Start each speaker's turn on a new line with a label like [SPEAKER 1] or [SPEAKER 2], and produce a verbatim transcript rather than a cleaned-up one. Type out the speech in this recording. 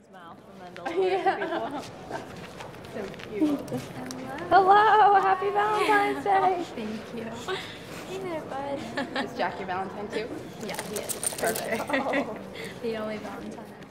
[SPEAKER 1] his mouth and then deliver it to people. So cute.
[SPEAKER 2] Hello. Hello. Happy Valentine's Day.
[SPEAKER 3] Thank you.
[SPEAKER 2] Hey there, bud.
[SPEAKER 1] Is Jack your Valentine too?
[SPEAKER 3] Yeah, he is.
[SPEAKER 1] Perfect.
[SPEAKER 3] The only Valentine.